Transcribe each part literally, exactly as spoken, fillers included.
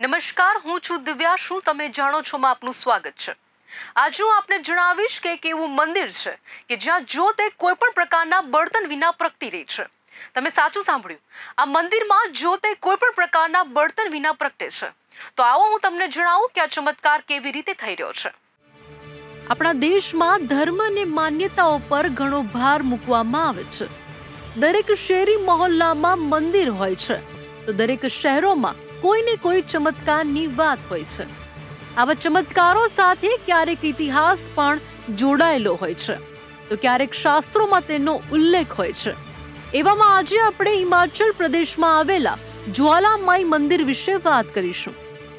નમસ્કાર, હું છું દિવ્યા. શું તમે જાણો છો માં આપનું સ્વાગત છે. આજે હું આપને જણાવીશ કે એક એવું મંદિર છે કે જ્યાં જ્યોત એ કોઈ પણ પ્રકારના બળતણ વિના પ્રગટી રહી છે. તમે સાચું સાંભળ્યું, આ મંદિરમાં જ્યોત એ કોઈ પણ પ્રકારના બળતણ વિના પ્રગટે છે. તો આવો હું તમને જણાવું કે આ ચમત્કાર કેવી રીતે થઈ રહ્યો છે. આપણા દેશમાં ધર્મ અને માન્યતાઓ પર ઘણો ભાર મૂકવામાં આવે છે. દરેક શેરી મહોલ્લામાં મંદિર હોય છે, તો દરેક શહેરોમાં કોઈને કોઈ ચમત્કારની વાત હોય છે. આવા ચમત્કારો સાથે ક્યારેક ઇતિહાસ પણ જોડાયેલો હોય છે, તો ક્યારેક શાસ્ત્રોમાં તેનો ઉલ્લેખ હોય છે. એવામાં આજે આપણે હિમાચલ પ્રદેશમાં આવેલા જ્વાલામાઈ મંદિર વિશે વાત કરીશું.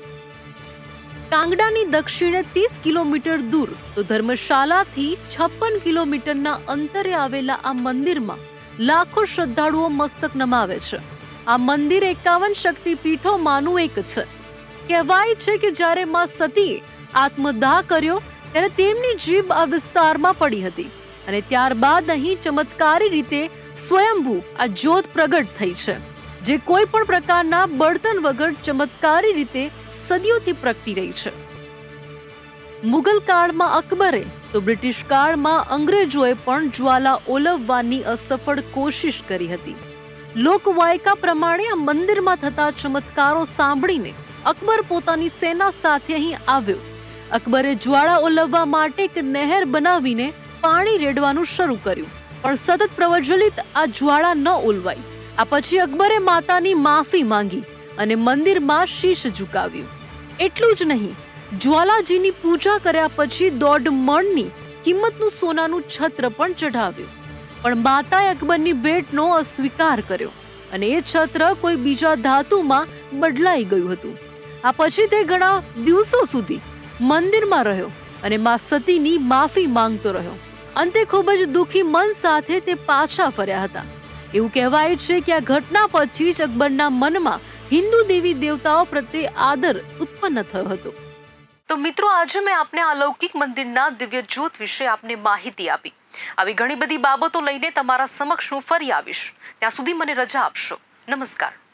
કાંગડાની દક્ષિણે ત્રીસ કિલોમીટર દૂર તો ધર્મશાલાથી છપ્પન કિલોમીટરના અંતરે આવેલા આ મંદિરમાં લાખો શ્રદ્ધાળુઓ મસ્તક નમાવે છે. આ મંદિર એકાવન શક્તિપીઠોમાંનું એક છે. કહેવાય છે કે જ્યારે માં સતીએ આત્મદાહ કર્યો ત્યારે તેમની જીભ આ વિસ્તારમાં પડી હતી અને ત્યારબાદ અહીં ચમત્કારી રીતે સ્વયંભૂ આ જ્યોત પ્રગટ થઈ છે, જે કોઈ પણ પ્રકારના બળતણ વગર ચમત્કારી રીતે સદીઓથી પ્રગટી રહી છે. મુગલ કાળમાં અકબરે તો બ્રિટિશ કાળમાં અંગ્રેજોએ પણ જ્વાલા ઓલવવાની અસફળ કોશિશ કરી હતી. લોકવાયકા પ્રમાણે આ મંદિરમાં થતા ચમત્કારો સાંભળીને અકબર પોતાની સેના સાથે અહીં આવ્યો. અકબરે જ્વાળા ઓલવવા માટે એક નહેર બનાવીને પાણી રેડવાનું શરૂ કર્યું, પણ સતત પ્રજ્વલિત આ જ્વાળા ન ઓલવાઈ. આ પછી અકબરે માતાની માફી માંગી અને મંદિરમાં શીશ ઝુકાવ્યું. એટલું જ નહીં, જ્વાલાજીની પૂજા કર્યા પછી દોઢ મણની કિંમતનું સોનાનું છત્ર પણ ચઢાવ્યું. પણ માતાએ અકબરની ભેટનો અસ્વીકાર કર્યો અને એ છત્ર કોઈ બીજા ધાતુમાં બદલાઈ ગયું હતું. આ પછી તે ઘણા દિવસો સુધી મંદિરમાં રહ્યો અને માં સતીની માફી માંગતો રહ્યો. અંતે ખૂબ જ દુઃખી મન સાથે તે પાછા ફર્યા હતા. એવું કહેવાય છે કે આ ઘટના પછી જ અકબરના મનમાં હિન્દુ દેવી દેવતાઓ પ્રત્યે આદર ઉત્પન્ન થયો હતો. તો મિત્રો, આજે મેં આપને અલૌકિક મંદિરના દિવ્ય જ્યોત વિશે આપને માહિતી આપી. આવી ઘણી બધી બાબતો લઈને તમારા સમક્ષ હું ફરી આવીશ. ત્યાં સુધી મને રજા આપશો. નમસ્કાર.